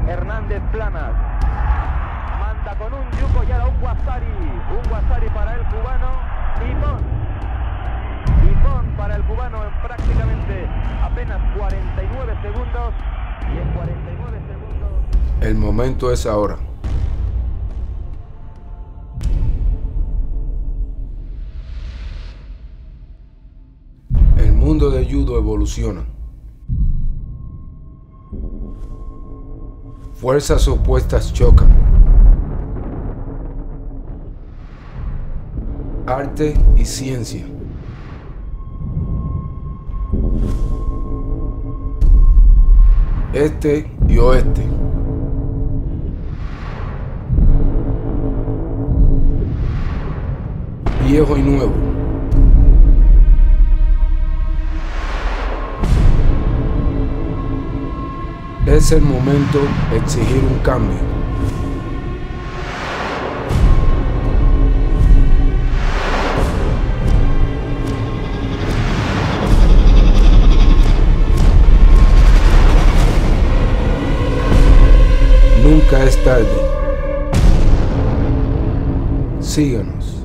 Hernández Planas. Manda con un yuco y ahora un Guazzari para el cubano. Pipón para el cubano en prácticamente apenas 49 segundos. Y en 49 segundos... El momento es ahora. El mundo del judo evoluciona. Fuerzas opuestas chocan. Arte y ciencia. Este y oeste. Viejo y nuevo. Es el momento de exigir un cambio. Nunca es tarde. Síganos.